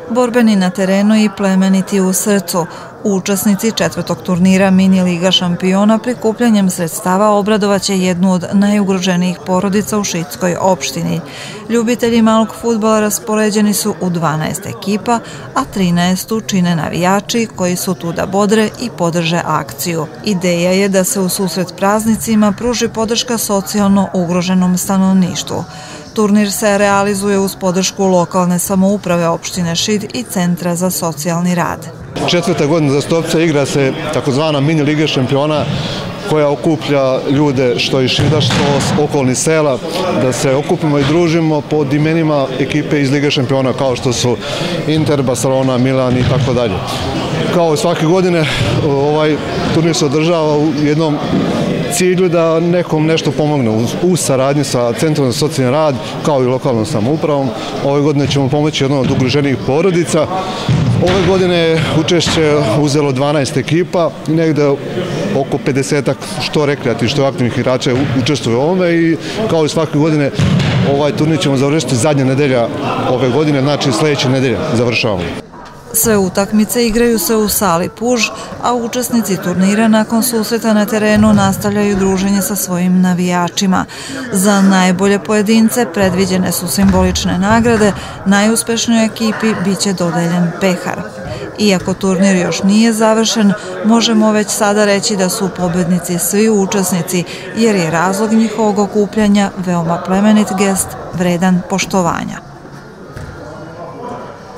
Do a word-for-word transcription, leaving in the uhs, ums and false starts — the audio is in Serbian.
Borbeni na terenu i plemeniti u srcu, učesnici četvrtog turnira Mini Liga šampiona prikupljanjem sredstava obradovaće jednu od najugroženijih porodica u Šidskoj opštini. Ljubitelji malog fudbala raspoređeni su u dvanaest ekipa, a trinaest čine navijači koji su tu da bodre i podrže akciju. Ideja je da se u susret praznicima pruži podrška socijalno ugroženom stanovništvu. Turnir se realizuje uz podršku lokalne samouprave opštine Šid i Centra za socijalni rad. Četvrta godina uzastopce igra se takozvana Mini Liga šampiona koja okuplja ljude što iz Šida, što s okolnih sela, da se okupimo i družimo pod imenima ekipe iz Lige šampiona kao što su Inter, Barcelona, Milan i tako dalje. Kao i svake godine ovaj turnir se održava u jednom cilju da nekom nešto pomogne u saradnji sa Centrom za socijalni rad kao i lokalnom samoupravom. Ove godine ćemo pomoći jednom od ugroženijih porodica. Ove godine je učešće uzelo dvanaest ekipa i negde oko pedesetak što rekreativnih, što aktivnih igrača učestvuje u ovome i kao i svake godine ovaj turnir ćemo završiti zadnja nedelja ove godine, znači sljedeće nedelje završavamo. Sve utakmice igraju se u sali Puž, a učesnici turnira nakon susreta na terenu nastavljaju druženje sa svojim navijačima. Za najbolje pojedince predviđene su simbolične nagrade, najuspešnijoj ekipi biće dodeljen pehar. Iako turnir još nije završen, možemo već sada reći da su pobednici svi učesnici, jer je razlog njihovog okupljanja veoma plemenit gest vredan poštovanja.